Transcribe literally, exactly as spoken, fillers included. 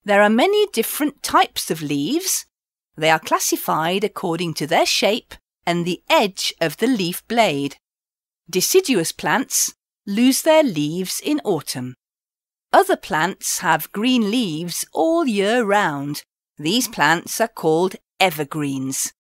There are many different types of leaves. They are classified according to their shape and the edge of the leaf blade. Deciduous plants lose their leaves in autumn. Other plants have green leaves all year round. These plants are called evergreens.